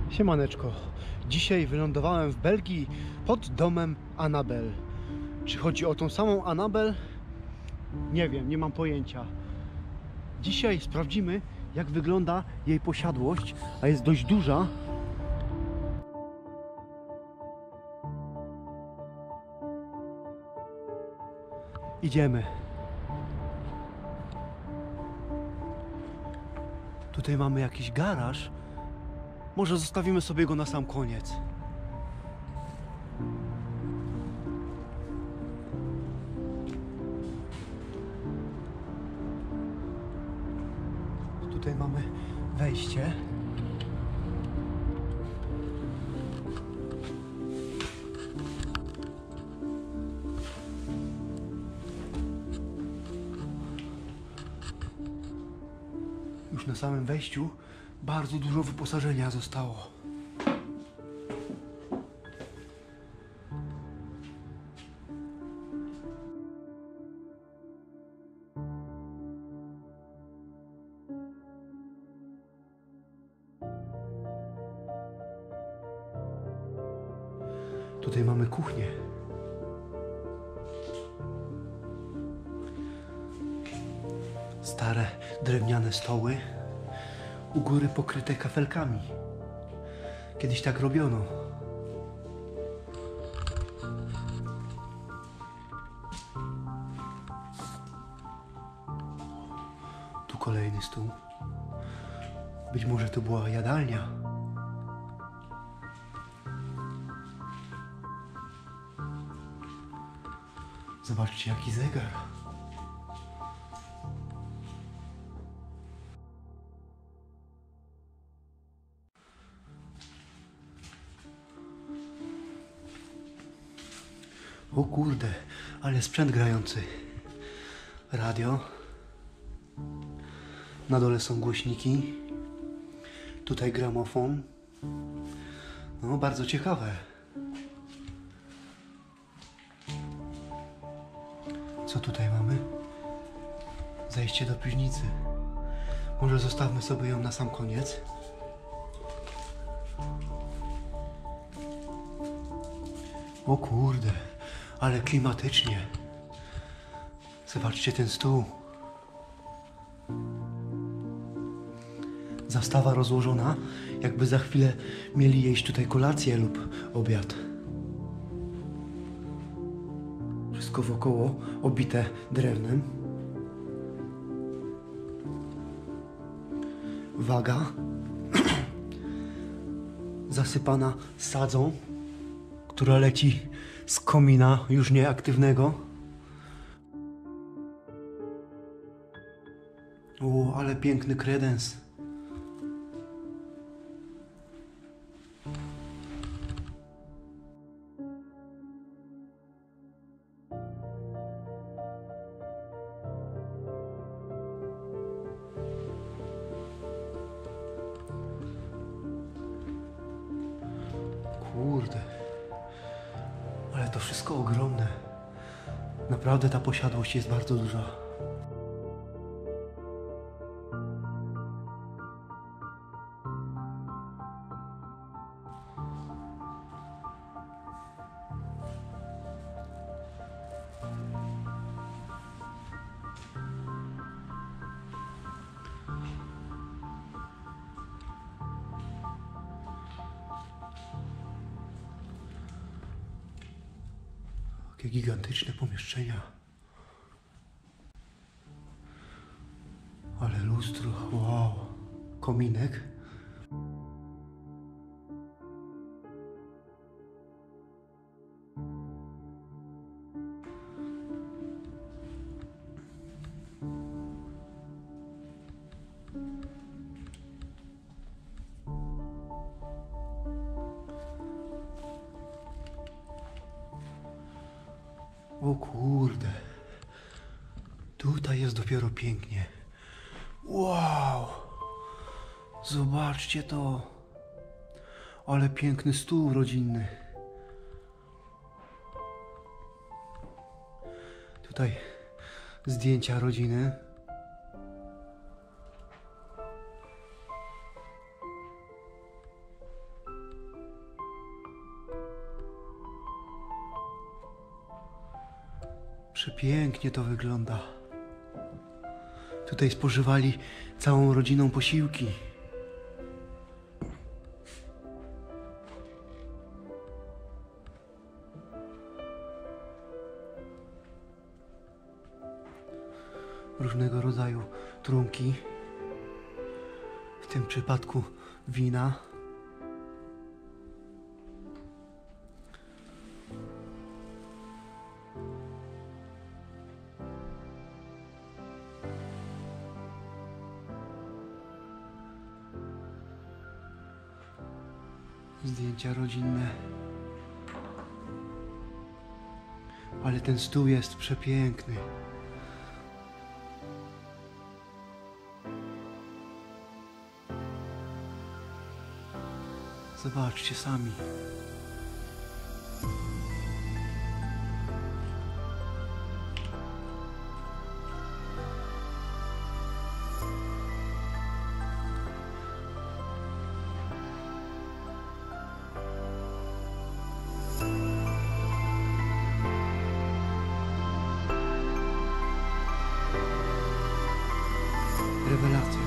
Siemaneczko. Dzisiaj wylądowałem w Belgii pod domem Annabel. Czy chodzi o tą samą Annabel? Nie wiem, nie mam pojęcia. Dzisiaj sprawdzimy, jak wygląda jej posiadłość, a jest dość duża. Idziemy. Tutaj mamy jakiś garaż. Może zostawimy sobie go na sam koniec. Tutaj mamy wejście. Już na samym wejściu bardzo dużo wyposażenia zostało. Tutaj mamy kuchnię. Stare drewniane stoły, u góry pokryte kafelkami. Kiedyś tak robiono. Tu kolejny stół. Być może to była jadalnia. Zobaczcie, jaki zegar. O kurde, ale sprzęt grający. Radio. Na dole są głośniki. Tutaj gramofon. No, bardzo ciekawe. Co tutaj mamy? Zejście do piwnicy. Może zostawmy sobie ją na sam koniec. O kurde, ale klimatycznie. Zobaczcie ten stół. Zastawa rozłożona, jakby za chwilę mieli jeść tutaj kolację lub obiad. Wszystko wokoło obite drewnem. Waga zasypana sadzą, która leci z komina już nieaktywnego. O, ale piękny kredens. Kurde, ale to wszystko ogromne. Naprawdę ta posiadłość jest bardzo duża. Jakie gigantyczne pomieszczenia. Ale lustro, wow. Kominek. O kurde. Tutaj jest dopiero pięknie. Wow. Zobaczcie to. Ale piękny stół rodzinny. Tutaj zdjęcia rodziny. Przepięknie to wygląda. Tutaj spożywali całą rodziną posiłki. Różnego rodzaju trunki. W tym przypadku wina. Zdjęcia rodzinne. Ale ten stół jest przepiękny. Zobaczcie sami. Rewelacja.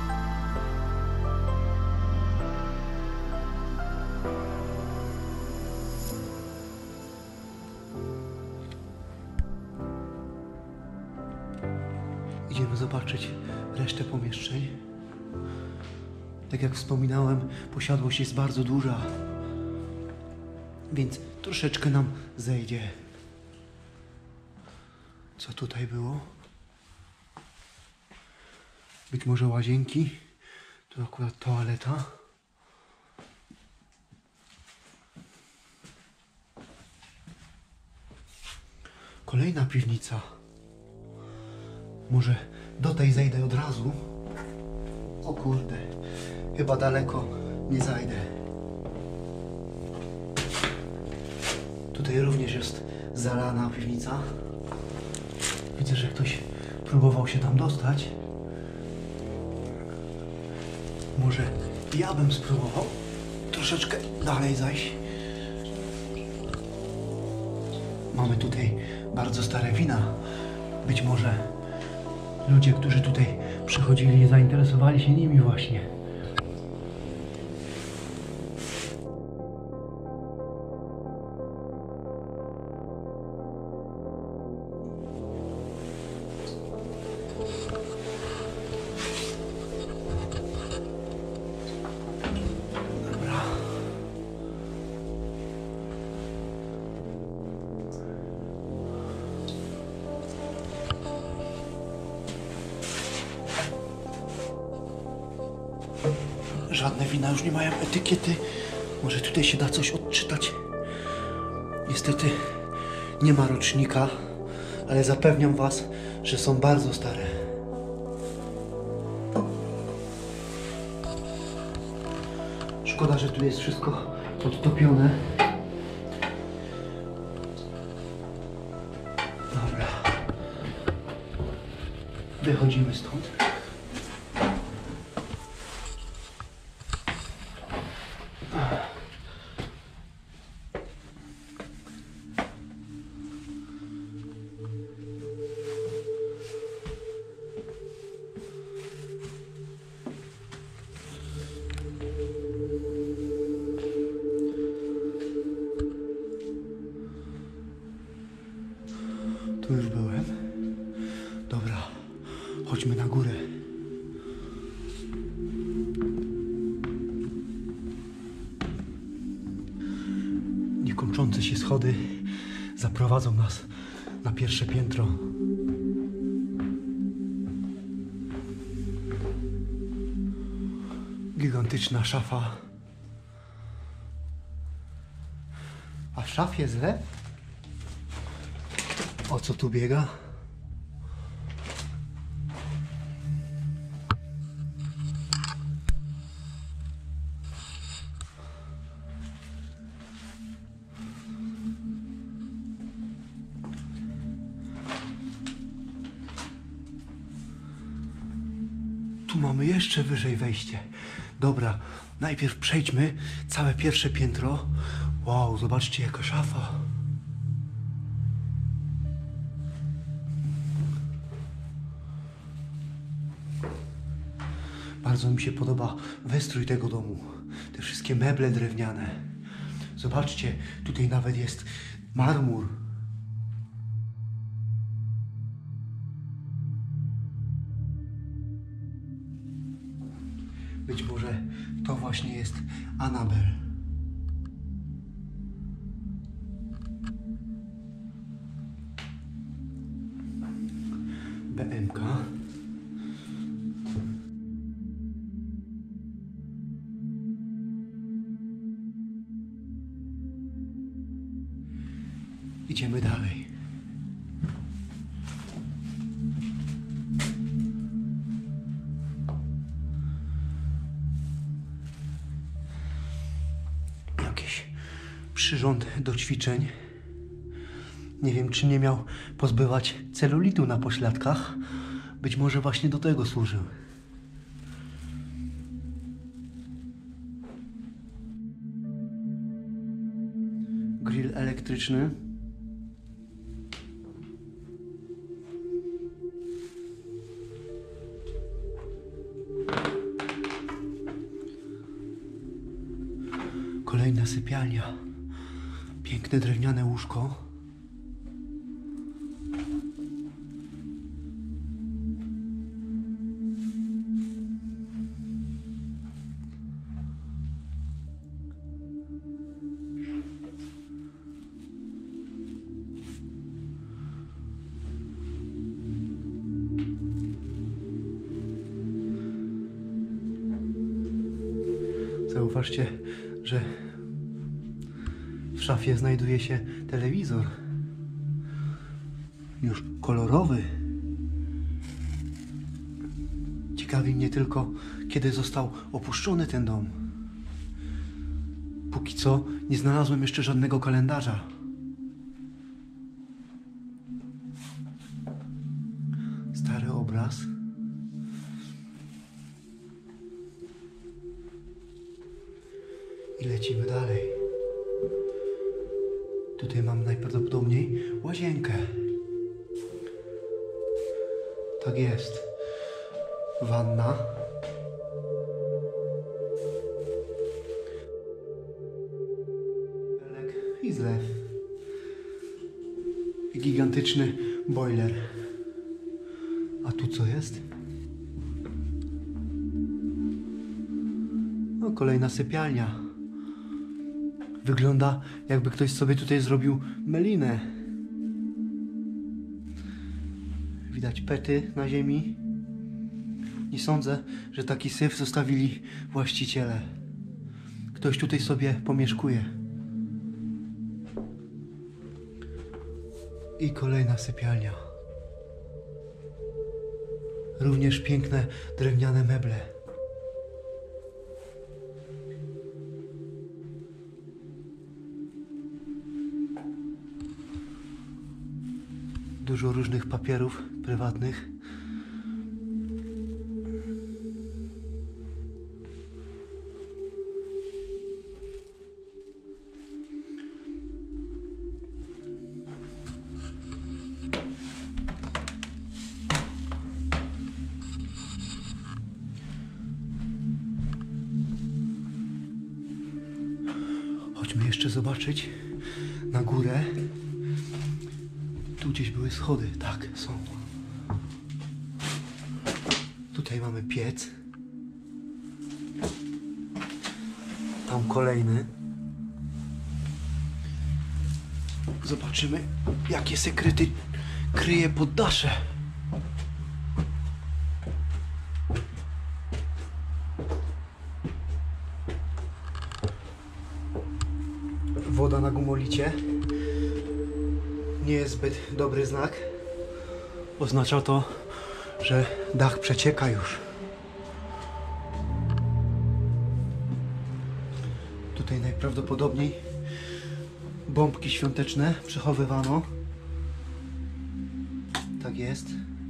Idziemy zobaczyć resztę pomieszczeń. Tak jak wspominałem, posiadłość jest bardzo duża, więc troszeczkę nam zejdzie. Co tutaj było? Być może łazienki. Tu akurat toaleta. Kolejna piwnica. Może do tej zejdę od razu. O kurde, chyba daleko nie zajdę. Tutaj również jest zalana piwnica. Widzę, że ktoś próbował się tam dostać. Może ja bym spróbował troszeczkę dalej zajść. Mamy tutaj bardzo stare wina. Być może ludzie, którzy tutaj przychodzili, zainteresowali się nimi właśnie. Żadne wina już nie mają etykiety. Może tutaj się da coś odczytać. Niestety nie ma rocznika, ale zapewniam was, że są bardzo stare. Szkoda, że tu jest wszystko podtopione. Dobra. Wychodzimy stąd. Tu już byłem. Dobra, chodźmy na górę. Niekończące się schody zaprowadzą nas na pierwsze piętro. Gigantyczna szafa. A w szafie zlew? O co tu biega? Tu mamy jeszcze wyżej wejście. Dobra, najpierw przejdźmy całe pierwsze piętro. Wow, zobaczcie jaka szafa. Bardzo mi się podoba wystrój tego domu. Te wszystkie meble drewniane. Zobaczcie, tutaj nawet jest marmur. Być może to właśnie jest Annabel. BMK. Idziemy dalej. Jakiś przyrząd do ćwiczeń. Nie wiem, czy nie miał pozbywać celulitu na pośladkach. Być może właśnie do tego służył. Grill elektryczny. Kolejna sypialnia. Piękne drewniane łóżko. Zauważcie, że w szafie znajduje się telewizor. Już kolorowy. Ciekawi mnie tylko, kiedy został opuszczony ten dom. Póki co nie znalazłem jeszcze żadnego kalendarza. Stary obraz. I lecimy dalej. Tutaj mam najprawdopodobniej łazienkę. Tak jest. Wanna. I zlew. I gigantyczny boiler. A tu co jest? No, kolejna sypialnia. Wygląda, jakby ktoś sobie tutaj zrobił melinę. Widać pety na ziemi. Nie sądzę, że taki syf zostawili właściciele. Ktoś tutaj sobie pomieszkuje. I kolejna sypialnia. Również piękne drewniane meble. Dużo różnych papierów prywatnych. Chodźmy jeszcze zobaczyć na górę. Tu gdzieś były schody. Tak, są. Tutaj mamy piec. Tam kolejny. Zobaczymy, jakie sekrety kryje poddasze. Woda na gumolicie. Nie jest zbyt dobry znak. Oznacza to, że dach przecieka już. Tutaj najprawdopodobniej bombki świąteczne przechowywano. Tak jest.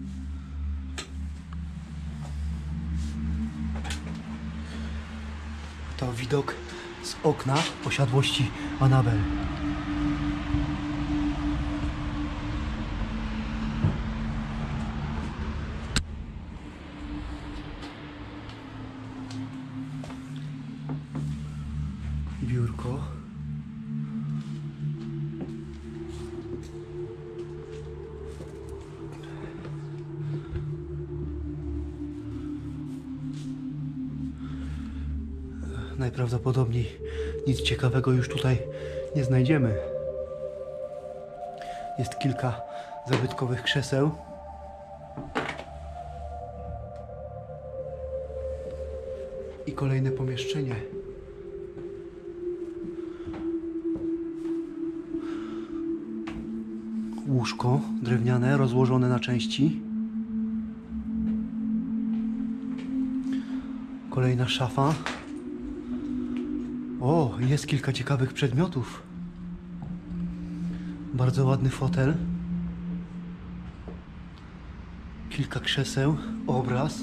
To widok z okna posiadłości Annabel. łóżko. Najprawdopodobniej nic ciekawego już tutaj nie znajdziemy. Jest kilka zabytkowych krzeseł. I kolejne pomieszczenie. Łóżko drewniane, rozłożone na części. Kolejna szafa. O, jest kilka ciekawych przedmiotów. Bardzo ładny fotel. Kilka krzeseł, obraz.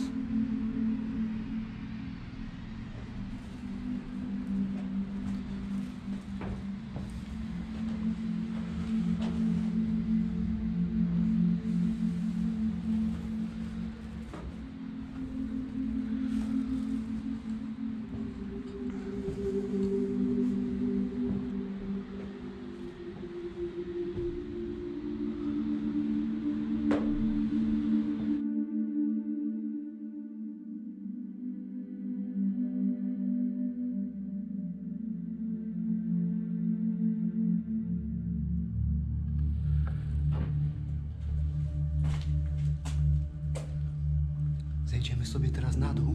Zejdziemy sobie teraz na dół.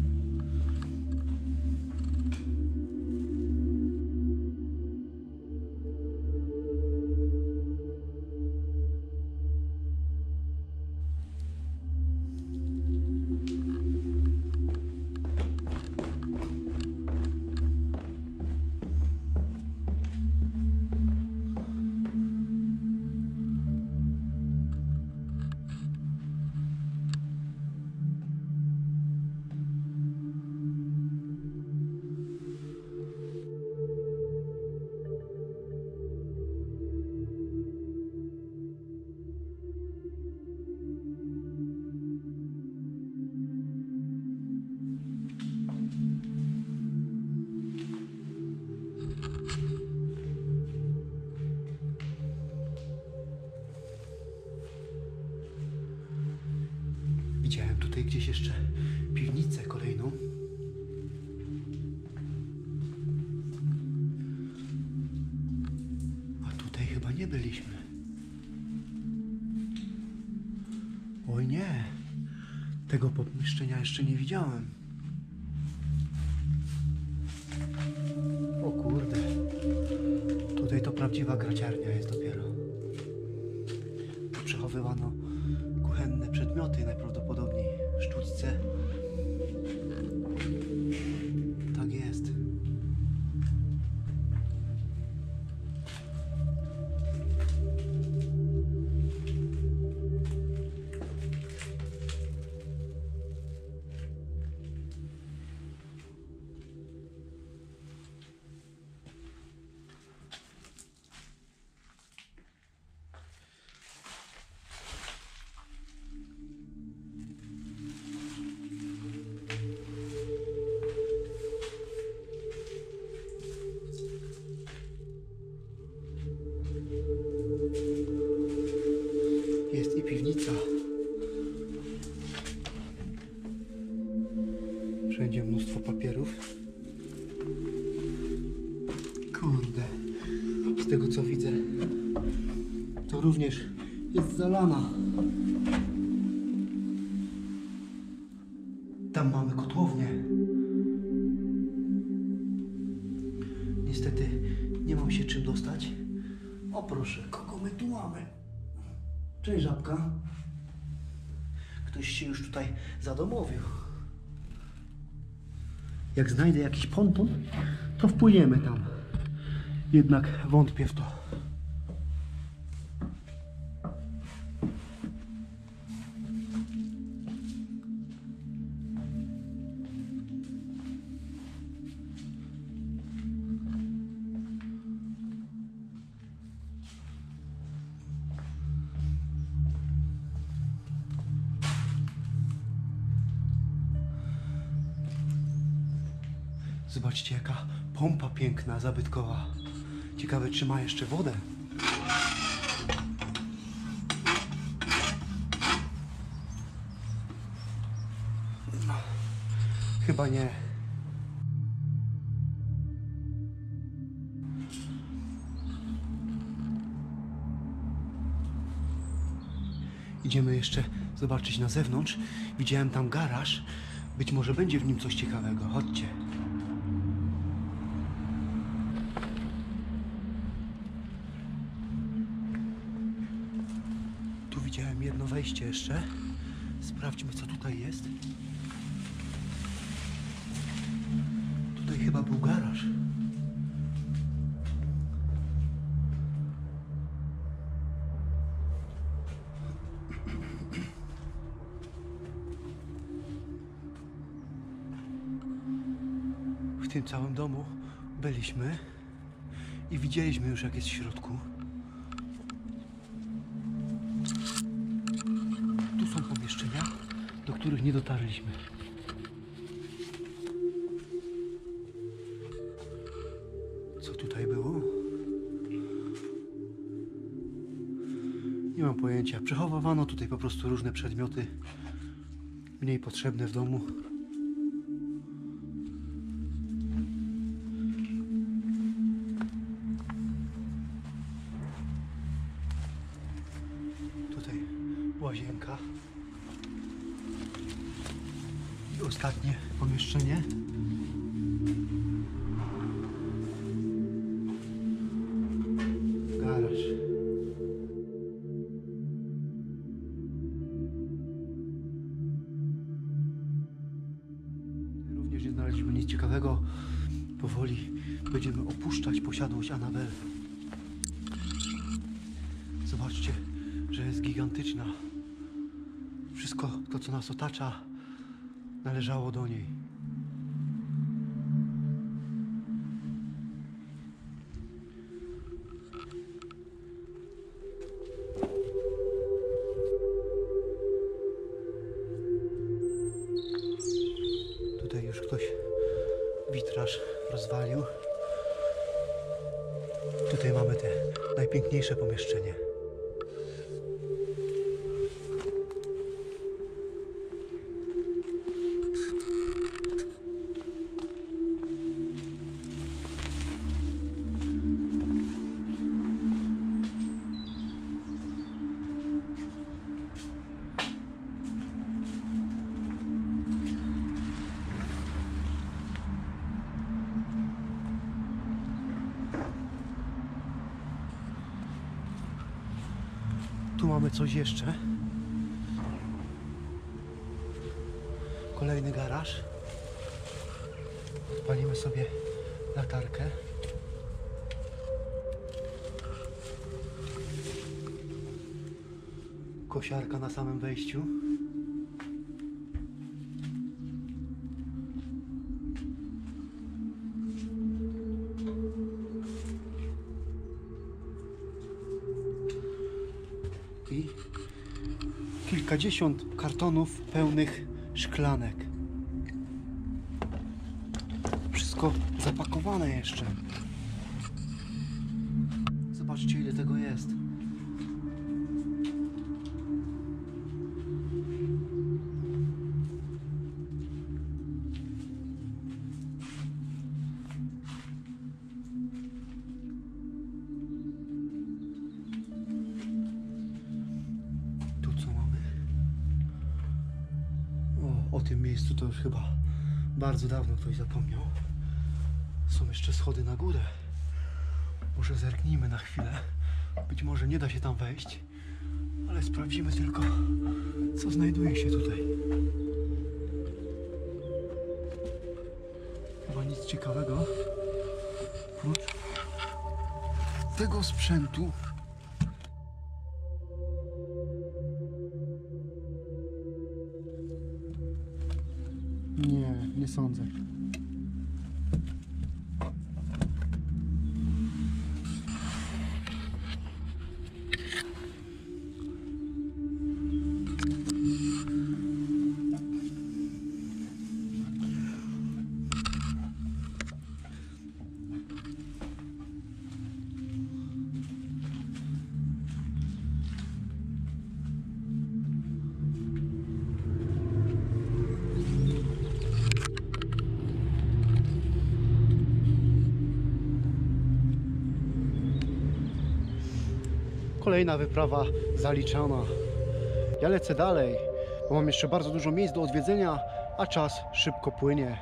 Widziałem tutaj gdzieś jeszcze piwnicę kolejną. A tutaj chyba nie byliśmy. Oj nie, tego pomieszczenia jeszcze nie widziałem. O kurde, tutaj to prawdziwa graciarnia jest dopiero. Tu przechowywano kuchenne przedmioty najprawdopodobniej, sztućce. Tak jest. Jest i piwnica. Wszędzie mnóstwo papierów. Kurde, z tego co widzę, to również jest zalana. Tam mamy kotłownię. Niestety nie mam się czym dostać. O proszę, kogo my tu mamy? Cześć żabka. Ktoś się już tutaj zadomowił. Jak znajdę jakiś ponton, to wpłyniemy tam. Jednak wątpię w to. Zobaczcie, jaka Pompa piękna, zabytkowa. Ciekawe, czy ma jeszcze wodę. No, chyba nie. Idziemy jeszcze zobaczyć na zewnątrz. Widziałem tam garaż. Być może będzie w nim coś ciekawego. Chodźcie. Tu widziałem jedno wejście jeszcze. Sprawdźmy, co tutaj jest. Tutaj chyba był garaż. W tym całym domu byliśmy i widzieliśmy już, jak jest w środku. Tu są pomieszczenia, do których nie dotarliśmy. Co tutaj było? Nie mam pojęcia. Przechowywano tutaj po prostu różne przedmioty mniej potrzebne w domu. Tutaj łazienka. I ostatnie pomieszczenie. Garaż. Również nie znaleźliśmy nic ciekawego. Powoli będziemy opuszczać posiadłość Annabel. Zobaczcie, że jest gigantyczna. Wszystko to, co nas otacza, należało do niej. Tutaj już ktoś witraż rozwalił. Tutaj mamy te najpiękniejsze pomieszczenie. Tu mamy coś jeszcze. Kolejny garaż. Odpalimy sobie latarkę. Kosiarka na samym wejściu. I kilkadziesiąt kartonów pełnych szklanek. Wszystko zapakowane jeszcze. Zobaczcie, ile tego jest. O tym miejscu to już chyba bardzo dawno ktoś zapomniał. Są jeszcze schody na górę. Może zerknijmy na chwilę. Być może nie da się tam wejść, ale sprawdzimy tylko, co znajduje się tutaj. Chyba nic ciekawego. Oprócz tego sprzętu. Nie sądzę. kolejna wyprawa zaliczona. Ja lecę dalej, bo mam jeszcze bardzo dużo miejsc do odwiedzenia, a czas szybko płynie.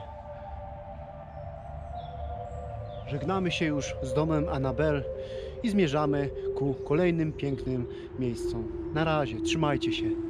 Żegnamy się już z domem Annabel i zmierzamy ku kolejnym pięknym miejscom. Na razie, trzymajcie się.